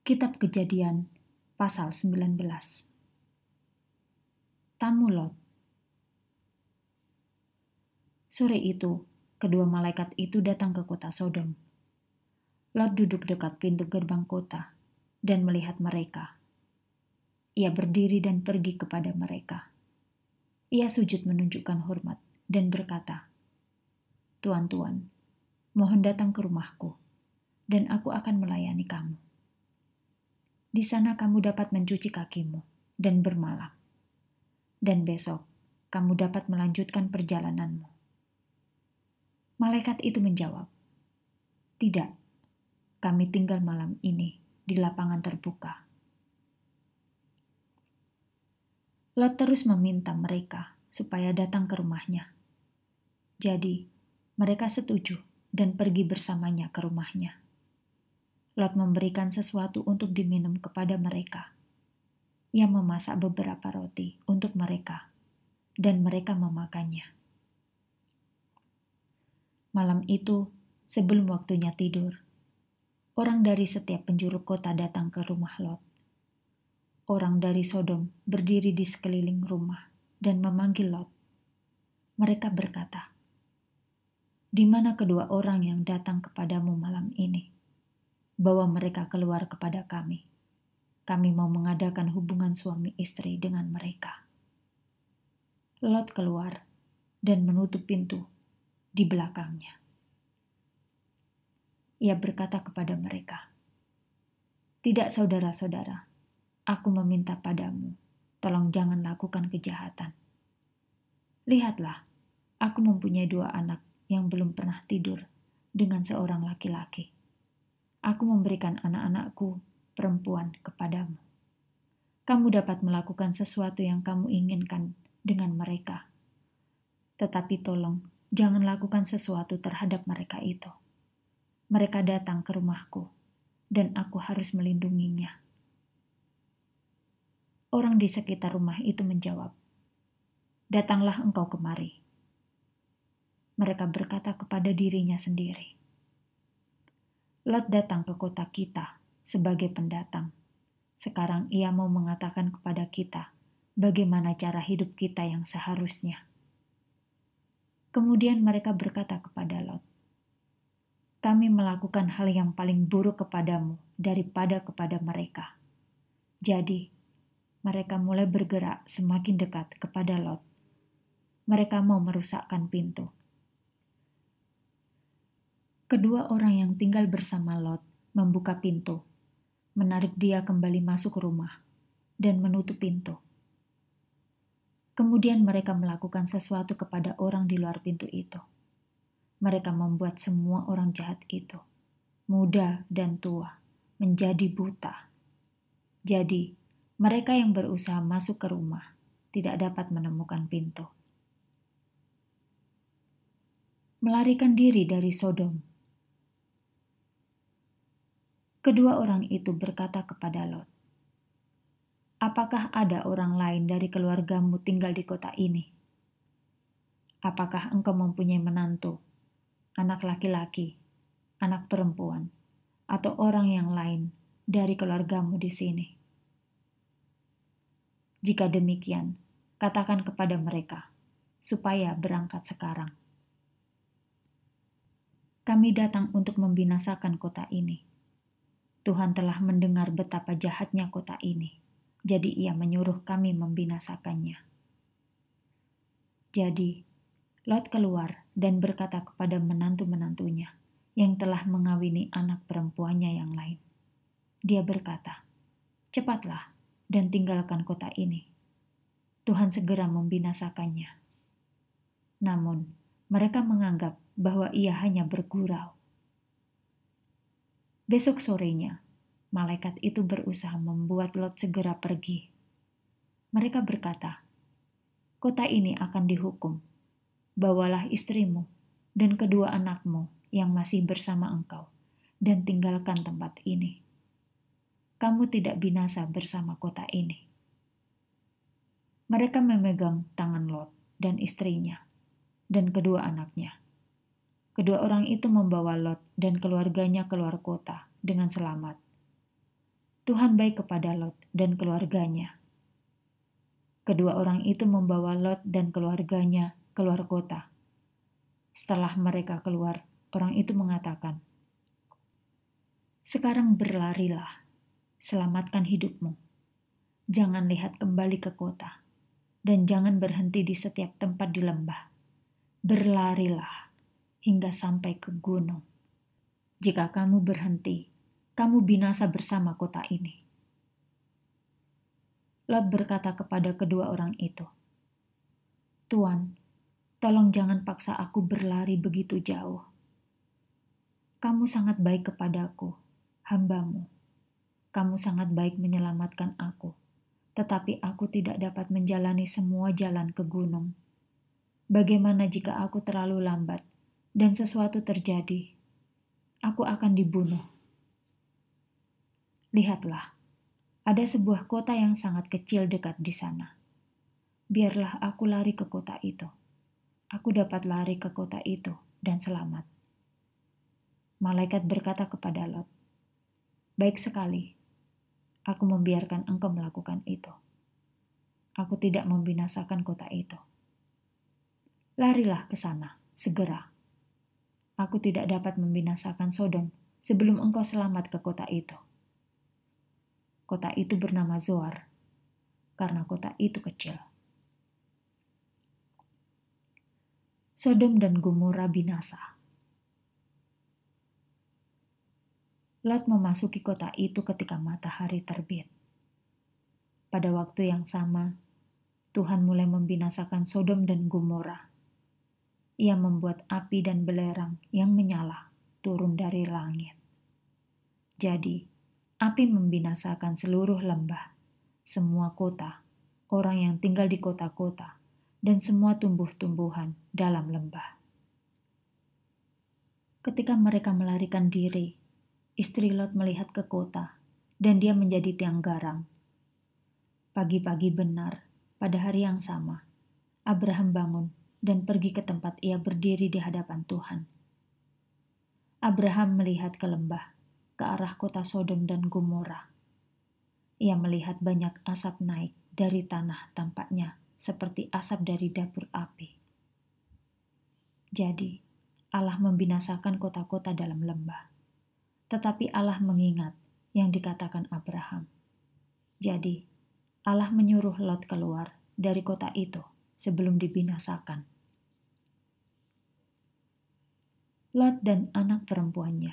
Kitab Kejadian, pasal 19. Tamu Lot. Sore itu, kedua malaikat itu datang ke kota Sodom. Lot duduk dekat pintu gerbang kota dan melihat mereka. Ia berdiri dan pergi kepada mereka. Ia sujud menunjukkan hormat dan berkata, "Tuan-tuan, mohon datang ke rumahku, dan aku akan melayani kamu. Di sana kamu dapat mencuci kakimu dan bermalam. Dan besok kamu dapat melanjutkan perjalananmu." Malaikat itu menjawab, "Tidak, kami tinggal malam ini di lapangan terbuka." Lot terus meminta mereka supaya datang ke rumahnya. Jadi, mereka setuju dan pergi bersamanya ke rumahnya. Lot memberikan sesuatu untuk diminum kepada mereka. Ia memasak beberapa roti untuk mereka, dan mereka memakannya. Malam itu, sebelum waktunya tidur, orang dari setiap penjuru kota datang ke rumah Lot. Orang dari Sodom berdiri di sekeliling rumah dan memanggil Lot. Mereka berkata, "Di mana kedua orang yang datang kepadamu malam ini? Bawa mereka keluar kepada kami. Kami mau mengadakan hubungan suami istri dengan mereka." Lot keluar dan menutup pintu di belakangnya. Ia berkata kepada mereka, "Tidak, saudara-saudara, aku meminta padamu, tolong jangan lakukan kejahatan. Lihatlah, aku mempunyai 2 anak yang belum pernah tidur dengan seorang laki-laki. Aku memberikan anak-anakku perempuan kepadamu. Kamu dapat melakukan sesuatu yang kamu inginkan dengan mereka. Tetapi tolong, jangan lakukan sesuatu terhadap mereka itu. Mereka datang ke rumahku, dan aku harus melindunginya." Orang di sekitar rumah itu menjawab, "Datanglah engkau kemari." Mereka berkata kepada dirinya sendiri, "Lot datang ke kota kita sebagai pendatang. Sekarang ia mau mengatakan kepada kita bagaimana cara hidup kita yang seharusnya." Kemudian mereka berkata kepada Lot, "Kami melakukan hal yang paling buruk kepadamu daripada kepada mereka." Jadi, mereka mulai bergerak semakin dekat kepada Lot. Mereka mau merusakkan pintu. Kedua orang yang tinggal bersama Lot membuka pintu, menarik dia kembali masuk ke rumah, dan menutup pintu. Kemudian mereka melakukan sesuatu kepada orang di luar pintu itu. Mereka membuat semua orang jahat itu, muda dan tua, menjadi buta. Jadi, mereka yang berusaha masuk ke rumah tidak dapat menemukan pintu. Melarikan diri dari Sodom. Kedua orang itu berkata kepada Lot, "Apakah ada orang lain dari keluargamu tinggal di kota ini? Apakah engkau mempunyai menantu, anak laki-laki, anak perempuan, atau orang yang lain dari keluargamu di sini? Jika demikian, katakan kepada mereka supaya berangkat sekarang. Kami datang untuk membinasakan kota ini. Tuhan telah mendengar betapa jahatnya kota ini, jadi ia menyuruh kami membinasakannya." Jadi, Lot keluar dan berkata kepada menantu-menantunya yang telah mengawini anak perempuannya yang lain. Dia berkata, "Cepatlah dan tinggalkan kota ini. Tuhan segera membinasakannya." Namun, mereka menganggap bahwa ia hanya bergurau. Besok sorenya, malaikat itu berusaha membuat Lot segera pergi. Mereka berkata, "Kota ini akan dihukum. Bawalah istrimu dan kedua anakmu yang masih bersama engkau, dan tinggalkan tempat ini. Kamu tidak binasa bersama kota ini." Mereka memegang tangan Lot dan istrinya dan kedua anaknya. Kedua orang itu membawa Lot dan keluarganya keluar kota dengan selamat. Tuhan baik kepada Lot dan keluarganya. Kedua orang itu membawa Lot dan keluarganya keluar kota. Setelah mereka keluar, orang itu mengatakan, "Sekarang berlarilah, selamatkan hidupmu. Jangan lihat kembali ke kota, dan jangan berhenti di setiap tempat di lembah. Berlarilah hingga sampai ke gunung. Jika kamu berhenti, kamu binasa bersama kota ini." Lot berkata kepada kedua orang itu, "Tuan, tolong jangan paksa aku berlari begitu jauh. Kamu sangat baik kepadaku, hamba-Mu. Kamu sangat baik menyelamatkan aku, tetapi aku tidak dapat menjalani semua jalan ke gunung. Bagaimana jika aku terlalu lambat dan sesuatu terjadi? Aku akan dibunuh. Lihatlah, ada sebuah kota yang sangat kecil dekat di sana. Biarlah aku lari ke kota itu. Aku dapat lari ke kota itu dan selamat." Malaikat berkata kepada Lot, "Baik sekali, aku membiarkan engkau melakukan itu. Aku tidak membinasakan kota itu. Larilah ke sana, segera. Aku tidak dapat membinasakan Sodom sebelum engkau selamat ke kota itu." Kota itu bernama Zoar, karena kota itu kecil. Sodom dan Gomora binasa. Lot memasuki kota itu ketika matahari terbit. Pada waktu yang sama, Tuhan mulai membinasakan Sodom dan Gomora. Ia membuat api dan belerang yang menyala turun dari langit. Jadi, api membinasakan seluruh lembah, semua kota, orang yang tinggal di kota-kota, dan semua tumbuh-tumbuhan dalam lembah. Ketika mereka melarikan diri, istri Lot melihat ke kota, dan dia menjadi tiang garang. Pagi-pagi benar, pada hari yang sama, Abraham bangun dan pergi ke tempat ia berdiri di hadapan Tuhan. Abraham melihat ke lembah, ke arah kota Sodom dan Gomora. Ia melihat banyak asap naik dari tanah, tampaknya seperti asap dari dapur api. Jadi, Allah membinasakan kota-kota dalam lembah. Tetapi Allah mengingat yang dikatakan Abraham. Jadi, Allah menyuruh Lot keluar dari kota itu sebelum dibinasakan. Lot dan anak perempuannya.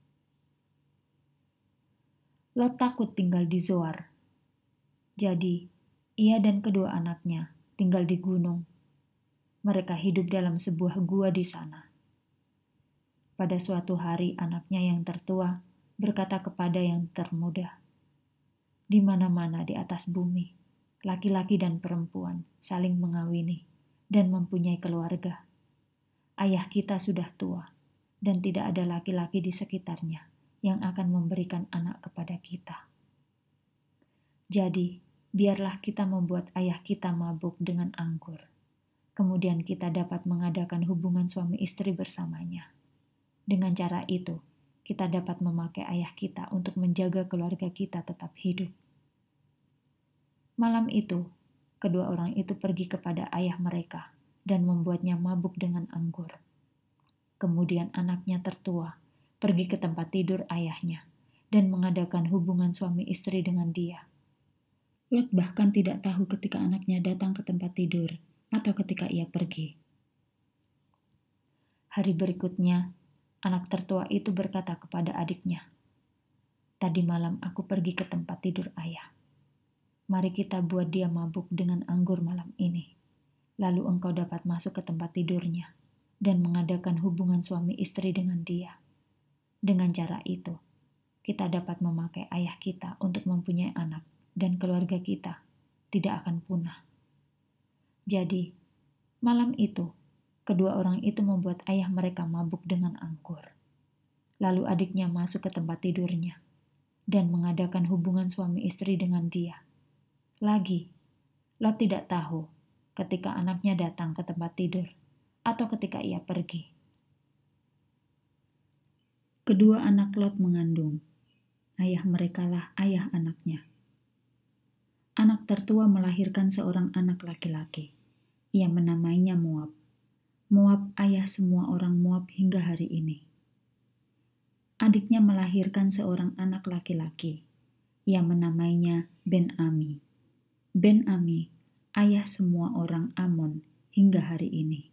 Lot takut tinggal di Zoar. Jadi, ia dan kedua anaknya tinggal di gunung. Mereka hidup dalam sebuah gua di sana. Pada suatu hari anaknya yang tertua berkata kepada yang termuda, "Di mana-mana di atas bumi, laki-laki dan perempuan saling mengawini dan mempunyai keluarga. Ayah kita sudah tua dan tidak ada laki-laki di sekitarnya yang akan memberikan anak kepada kita. Jadi, biarlah kita membuat ayah kita mabuk dengan anggur. Kemudian kita dapat mengadakan hubungan suami istri bersamanya. Dengan cara itu, kita dapat memakai ayah kita untuk menjaga keluarga kita tetap hidup." Malam itu, kedua orang itu pergi kepada ayah mereka dan membuatnya mabuk dengan anggur. Kemudian anaknya tertua pergi ke tempat tidur ayahnya dan mengadakan hubungan suami istri dengan dia. Lot bahkan tidak tahu ketika anaknya datang ke tempat tidur atau ketika ia pergi. Hari berikutnya, anak tertua itu berkata kepada adiknya, "Tadi malam aku pergi ke tempat tidur ayah. Mari kita buat dia mabuk dengan anggur malam ini. Lalu engkau dapat masuk ke tempat tidurnya dan mengadakan hubungan suami istri dengan dia. Dengan cara itu, kita dapat memakai ayah kita untuk mempunyai anak dan keluarga kita tidak akan punah." Jadi, malam itu, kedua orang itu membuat ayah mereka mabuk dengan anggur. Lalu adiknya masuk ke tempat tidurnya dan mengadakan hubungan suami istri dengan dia. Lagi, Lot tidak tahu ketika anaknya datang ke tempat tidur atau ketika ia pergi. Kedua anak Lot mengandung. ayah merekalah ayah anaknya. Anak tertua melahirkan seorang anak laki-laki. Ia menamainya Moab. Moab ayah semua orang Moab hingga hari ini. Adiknya melahirkan seorang anak laki-laki. Ia menamainya Ben-Ami. Ben-Ami ayah semua orang Amon hingga hari ini.